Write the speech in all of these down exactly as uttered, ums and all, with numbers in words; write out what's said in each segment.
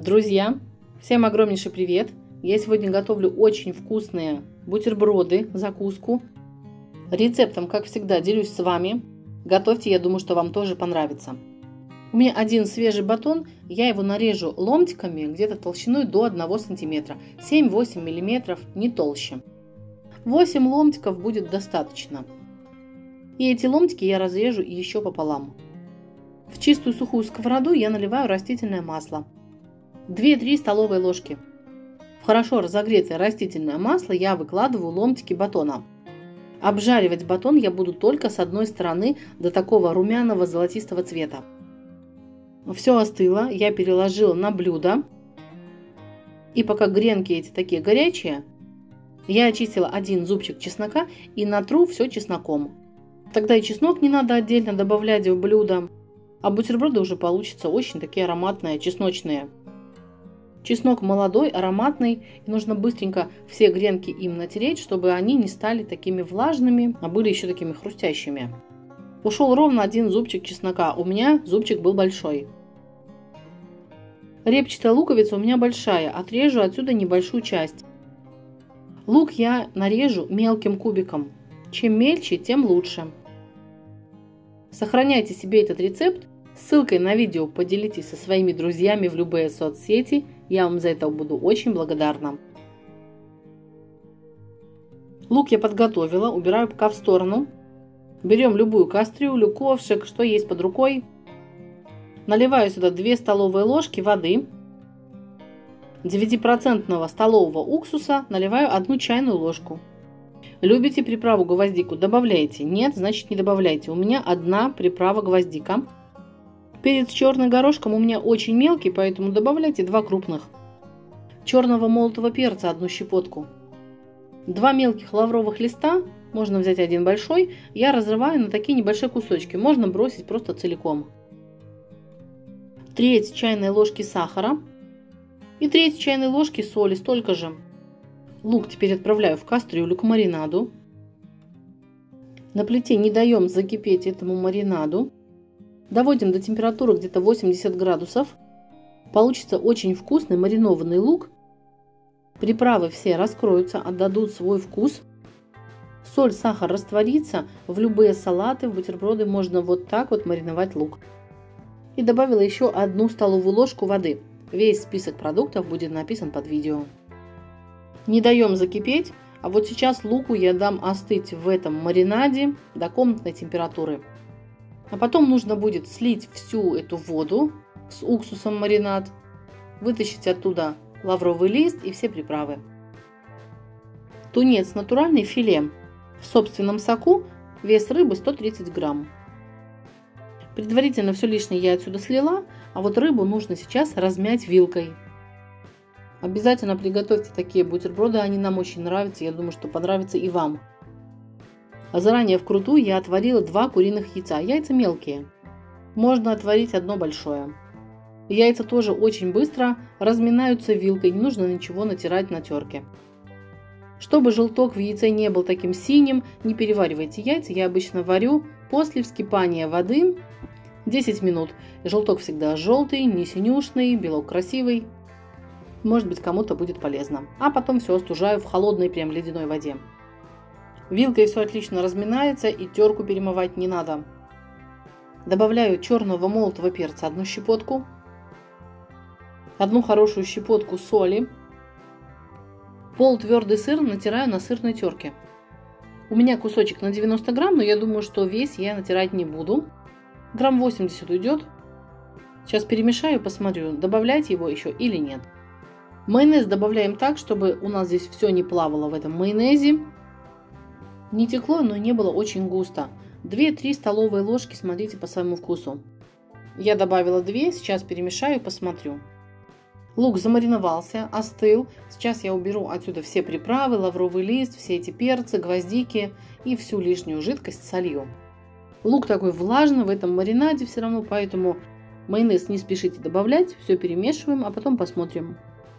Друзья, всем огромнейший привет! Я сегодня готовлю очень вкусные бутерброды, закуску. Рецептом, как всегда, делюсь с вами. Готовьте, я думаю, что вам тоже понравится. У меня один свежий батон, я его нарежу ломтиками где-то толщиной до одного сантиметра, семь-восемь миллиметров, не толще. восемь ломтиков будет достаточно. И эти ломтики я разрежу еще пополам. В чистую сухую сковороду я наливаю растительное масло. две-три столовые ложки. В хорошо разогретое растительное масло я выкладываю ломтики батона. Обжаривать батон я буду только с одной стороны до такого румяного золотистого цвета. Все остыло, я переложила на блюдо. И пока гренки эти такие горячие, я очистила один зубчик чеснока и натру все чесноком. Тогда и чеснок не надо отдельно добавлять в блюдо, а бутерброды уже получатся очень такие ароматные, чесночные. Чеснок молодой, ароматный, и нужно быстренько все гренки им натереть, чтобы они не стали такими влажными, а были еще такими хрустящими. Ушел ровно один зубчик чеснока, у меня зубчик был большой. Репчатая луковица у меня большая, отрежу отсюда небольшую часть. Лук я нарежу мелким кубиком, чем мельче, тем лучше. Сохраняйте себе этот рецепт, ссылкой на видео поделитесь со своими друзьями в любые соцсети. Я вам за это буду очень благодарна. Лук я подготовила, убираю пока в сторону. Берем любую кастрюлю, ковшик, что есть под рукой. Наливаю сюда две столовые ложки воды. девятипроцентного столового уксуса наливаю одну чайную ложку. Любите приправу гвоздику? Добавляйте. Нет, значит не добавляйте. У меня одна приправа гвоздика. Перец с черным горошком у меня очень мелкий, поэтому добавляйте два крупных. Черного молотого перца одну щепотку. Два мелких лавровых листа, можно взять один большой, я разрываю на такие небольшие кусочки. Можно бросить просто целиком. Треть чайной ложки сахара и треть чайной ложки соли, столько же. Лук теперь отправляю в кастрюлю к маринаду. На плите не даем закипеть этому маринаду. Доводим до температуры где-то восемьдесят градусов. Получится очень вкусный маринованный лук. Приправы все раскроются, отдадут свой вкус. Соль, сахар растворится. В любые салаты, в бутерброды можно вот так вот мариновать лук. И добавила еще одну столовую ложку воды. Весь список продуктов будет написан под видео. Не даем закипеть. А вот сейчас луку я дам остыть в этом маринаде до комнатной температуры. А потом нужно будет слить всю эту воду с уксусом маринад, вытащить оттуда лавровый лист и все приправы. Тунец натуральный филе в собственном соку, вес рыбы сто тридцать грамм. Предварительно все лишнее я отсюда слила, а вот рыбу нужно сейчас размять вилкой. Обязательно приготовьте такие бутерброды, они нам очень нравятся, я думаю, что понравится и вам. А заранее вкрутую я отварила два куриных яйца. Яйца мелкие. Можно отварить одно большое. Яйца тоже очень быстро разминаются вилкой. Не нужно ничего натирать на терке. Чтобы желток в яйце не был таким синим, не переваривайте яйца. Я обычно варю после вскипания воды десять минут. Желток всегда желтый, не синюшный, белок красивый. Может быть, кому-то будет полезно. А потом все остужаю в холодной, прям ледяной воде. Вилкой все отлично разминается и терку перемывать не надо. Добавляю черного молотого перца одну щепотку. Одну хорошую щепотку соли. Полутвердый сыр натираю на сырной терке. У меня кусочек на девяносто грамм, но я думаю, что весь я натирать не буду. Грамм восемьдесят уйдет. Сейчас перемешаю и посмотрю, добавлять его еще или нет. Майонез добавляем так, чтобы у нас здесь все не плавало в этом майонезе. Не текло, но не было очень густо. две-три столовые ложки, смотрите по своему вкусу. Я добавила две, сейчас перемешаю и посмотрю. Лук замариновался, остыл. Сейчас я уберу отсюда все приправы, лавровый лист, все эти перцы, гвоздики и всю лишнюю жидкость солью. Лук такой влажный в этом маринаде все равно, поэтому майонез не спешите добавлять. Все перемешиваем, а потом посмотрим.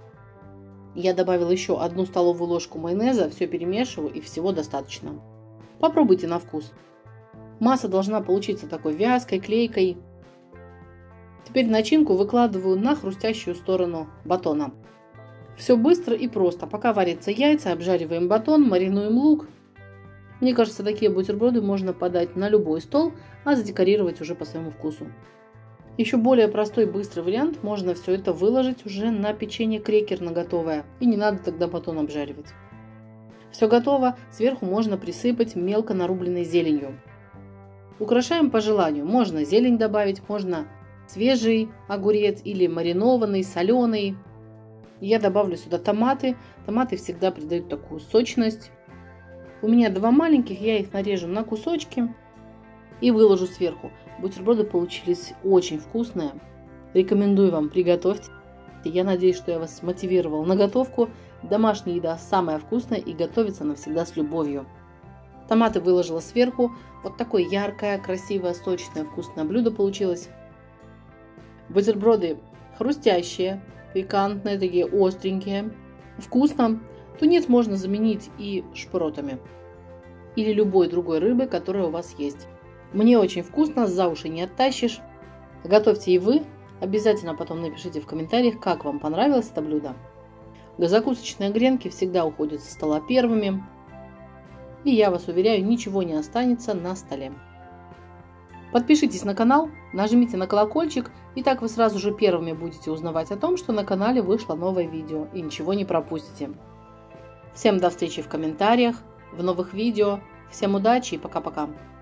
Я добавила еще одну столовую ложку майонеза, все перемешиваю и всего достаточно. Попробуйте на вкус. Масса должна получиться такой вязкой, клейкой. Теперь начинку выкладываю на хрустящую сторону батона. Все быстро и просто. Пока варятся яйца, обжариваем батон, маринуем лук. Мне кажется, такие бутерброды можно подать на любой стол, а задекорировать уже по своему вкусу. Еще более простой быстрый вариант. Можно все это выложить уже на печенье крекер на готовое. И не надо тогда батон обжаривать. Все готово. Сверху можно присыпать мелко нарубленной зеленью. Украшаем по желанию. Можно зелень добавить, можно свежий огурец или маринованный, соленый. Я добавлю сюда томаты. Томаты всегда придают такую сочность. У меня два маленьких, я их нарежу на кусочки и выложу сверху. Бутерброды получились очень вкусные. Рекомендую вам, приготовьте. Я надеюсь, что я вас мотивировал на готовку. Домашняя еда самая вкусная и готовится навсегда с любовью. Томаты выложила сверху. Вот такое яркое, красивое, сочное, вкусное блюдо получилось. Бутерброды хрустящие, пикантные, такие остренькие. Вкусно. Тунец можно заменить и шпротами. Или любой другой рыбой, которая у вас есть. Мне очень вкусно, за уши не оттащишь. Готовьте и вы. Обязательно потом напишите в комментариях, как вам понравилось это блюдо. Закусочные гренки всегда уходят со стола первыми. И я вас уверяю, ничего не останется на столе. Подпишитесь на канал, нажмите на колокольчик, и так вы сразу же первыми будете узнавать о том, что на канале вышло новое видео, и ничего не пропустите. Всем до встречи в комментариях, в новых видео. Всем удачи и пока-пока.